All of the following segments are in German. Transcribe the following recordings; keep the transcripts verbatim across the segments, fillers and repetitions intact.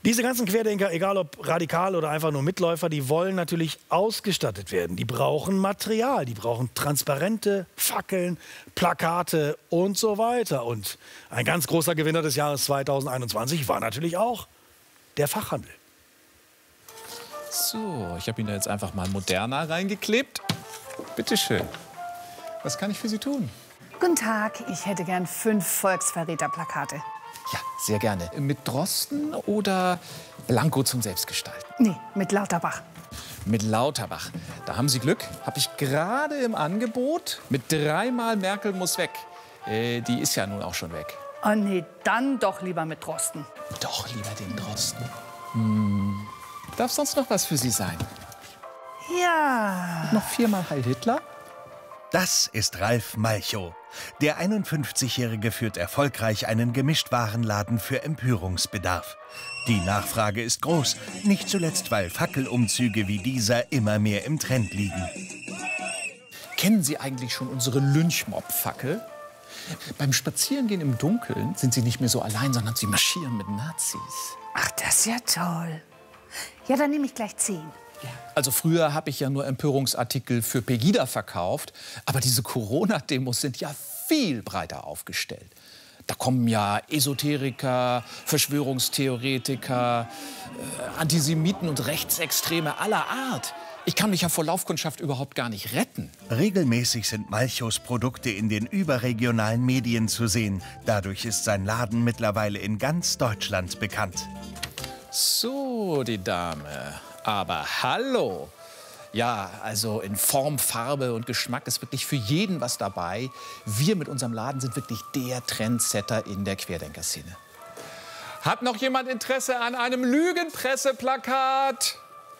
Diese ganzen Querdenker, egal ob radikal oder einfach nur Mitläufer, die wollen natürlich ausgestattet werden. Die brauchen Material, die brauchen Transparente, Fackeln, Plakate und so weiter. Und ein ganz großer Gewinner des Jahres zweitausendeinundzwanzig war natürlich auch der Fachhandel. So, ich habe Ihnen da jetzt einfach mal Moderna reingeklebt. Bitte schön. Was kann ich für Sie tun? Guten Tag, ich hätte gern fünf Volksverräterplakate. Ja, sehr gerne. Mit Drosten oder Blanko zum Selbstgestalten? Nee, mit Lauterbach. Mit Lauterbach. Da haben Sie Glück. Habe ich gerade im Angebot. Mit dreimal Merkel muss weg. Äh, die ist ja nun auch schon weg. Oh nee, dann doch lieber mit Drosten. Doch lieber den Drosten. Hm. Darf sonst noch was für Sie sein? Ja. Noch viermal Heil Hitler? Das ist Ralf Malchow. Der einundfünfzigjährige führt erfolgreich einen Gemischtwarenladen für Empörungsbedarf. Die Nachfrage ist groß, nicht zuletzt, weil Fackelumzüge wie dieser immer mehr im Trend liegen. Kennen Sie eigentlich schon unsere Lynchmob-Fackel? Beim Spazierengehen im Dunkeln sind Sie nicht mehr so allein, sondern Sie marschieren mit Nazis. Ach, das ist ja toll. Ja, dann nehme ich gleich zehn. Also früher habe ich ja nur Empörungsartikel für Pegida verkauft, aber diese Corona-Demos sind ja viel breiter aufgestellt. Da kommen ja Esoteriker, Verschwörungstheoretiker, äh, Antisemiten und Rechtsextreme aller Art. Ich kann mich ja vor Laufkundschaft überhaupt gar nicht retten. Regelmäßig sind Malchows Produkte in den überregionalen Medien zu sehen. Dadurch ist sein Laden mittlerweile in ganz Deutschland bekannt. So, die Dame. Aber hallo! Ja, also in Form, Farbe und Geschmack ist wirklich für jeden was dabei. Wir mit unserem Laden sind wirklich der Trendsetter in der Querdenker-Szene. Hat noch jemand Interesse an einem Lügenpresseplakat?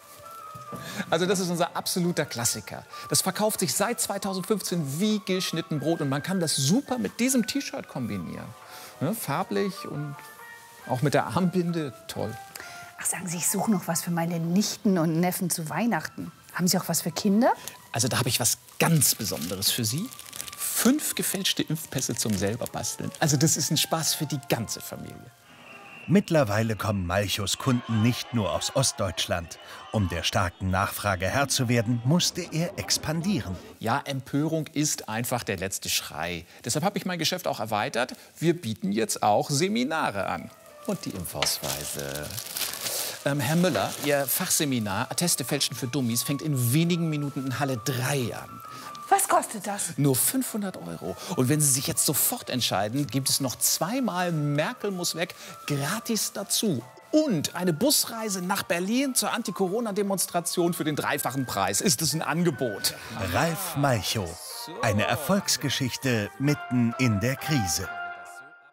Also das ist unser absoluter Klassiker. Das verkauft sich seit zweitausendfünfzehn wie geschnitten Brot und man kann das super mit diesem T-Shirt kombinieren. Ne, farblich und auch mit der Armbinde, toll. Ach, sagen Sie, ich suche noch was für meine Nichten und Neffen zu Weihnachten. Haben Sie auch was für Kinder? Also da habe ich was ganz Besonderes für Sie. Fünf gefälschte Impfpässe zum selber basteln. Also das ist ein Spaß für die ganze Familie. Mittlerweile kommen Malchows Kunden nicht nur aus Ostdeutschland. Um der starken Nachfrage Herr zu werden, musste er expandieren. Ja, Empörung ist einfach der letzte Schrei. Deshalb habe ich mein Geschäft auch erweitert. Wir bieten jetzt auch Seminare an. Und die Impfausweise. Ähm, Herr Müller, Ihr Fachseminar Atteste fälschen für Dummies fängt in wenigen Minuten in Halle drei an. Was kostet das? Nur fünfhundert Euro. Und wenn Sie sich jetzt sofort entscheiden, gibt es noch zweimal Merkel muss weg gratis dazu. Und eine Busreise nach Berlin zur Anti-Corona-Demonstration für den dreifachen Preis. Ist es ein Angebot? Ralf Malchow. Eine Erfolgsgeschichte mitten in der Krise.